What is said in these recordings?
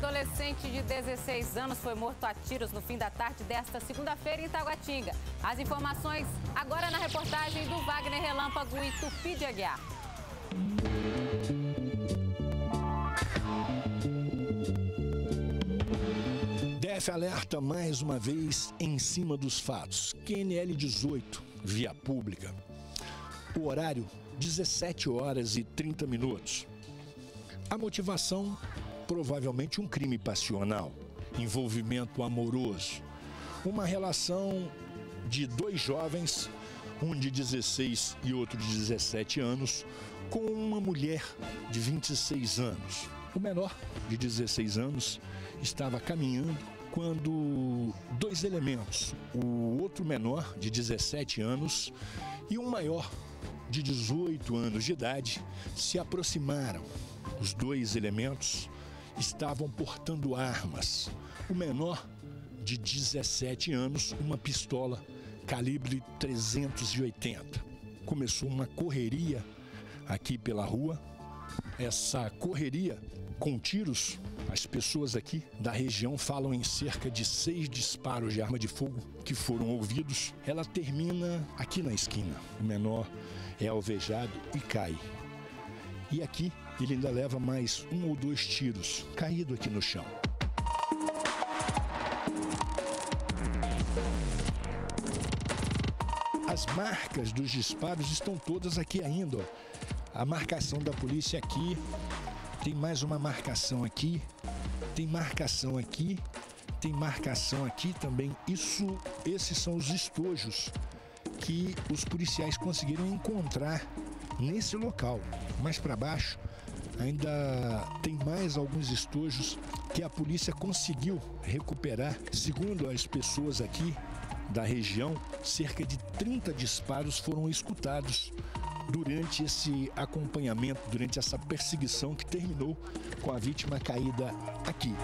adolescente de 16 anos foi morto a tiros no fim da tarde desta segunda-feira em Taguatinga. As informações agora na reportagem do Wagner Relâmpago e Tupi de Aguiar. DF alerta mais uma vez em cima dos fatos. QNL 18, via pública. O horário, 17 horas e 30 minutos. A motivação, provavelmente um crime passional, envolvimento amoroso. Uma relação de dois jovens, um de 16 e outro de 17 anos, com uma mulher de 26 anos. O menor, de 16 anos, estava caminhando quando dois elementos, o outro menor, de 17 anos, e um maior, de 18 anos de idade, se aproximaram. Os dois elementos estavam portando armas. O menor, de 17 anos, uma pistola calibre 380. Começou uma correria aqui pela rua. Essa correria com tiros, as pessoas aqui da região falam em cerca de 6 disparos de arma de fogo que foram ouvidos. Ela termina aqui na esquina. O menor é alvejado e cai. E aqui ele ainda leva mais 1 ou 2 tiros, caído aqui no chão. As marcas dos disparos estão todas aqui ainda, ó. A marcação da polícia aqui, tem mais uma marcação aqui, tem marcação aqui, tem marcação aqui também. Esses são os estojos que os policiais conseguiram encontrar nesse local. Mais para baixo ainda tem mais alguns estojos que a polícia conseguiu recuperar. Segundo as pessoas aqui da região, cerca de 30 disparos foram escutados durante esse acompanhamento, durante essa perseguição que terminou com a vítima caída aqui.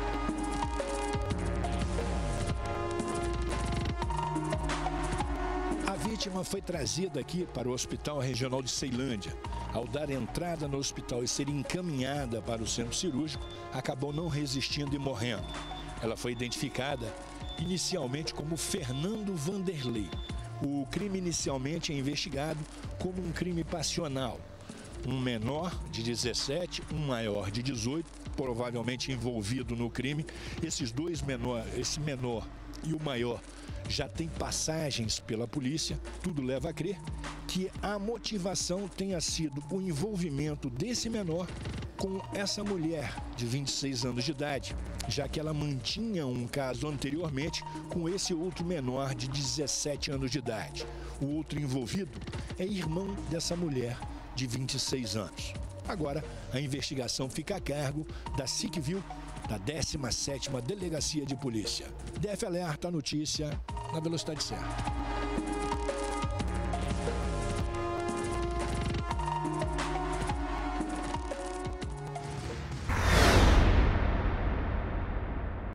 A vítima foi trazida aqui para o Hospital Regional de Ceilândia. Ao dar entrada no hospital e ser encaminhada para o centro cirúrgico, acabou não resistindo e morrendo. Ela foi identificada inicialmente como Fernando Vanderlei. O crime inicialmente é investigado como um crime passional. Um menor de 17, um maior de 18, provavelmente envolvido no crime. Esses dois esse menor e o maior, já tem passagens pela polícia. Tudo leva a crer que a motivação tenha sido o envolvimento desse menor com essa mulher de 26 anos de idade, já que ela mantinha um caso anteriormente com esse outro menor de 17 anos de idade. O outro envolvido é irmão dessa mulher de 26 anos. Agora, a investigação fica a cargo da SICVIL, da 17ª Delegacia de Polícia. DF alerta a notícia na Velocidade Certa.